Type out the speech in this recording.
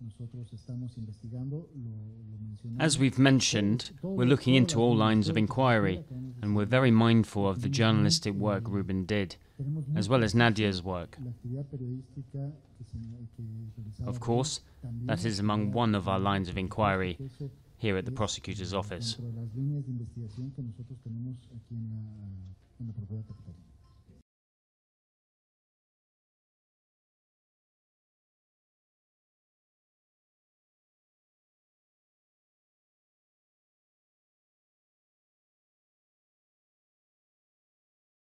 As we've mentioned, we're looking into all lines of inquiry, and we're very mindful of the journalistic work Ruben did, as well as Nadia's work. Of course, that is among one of our lines of inquiry here at the prosecutor's office.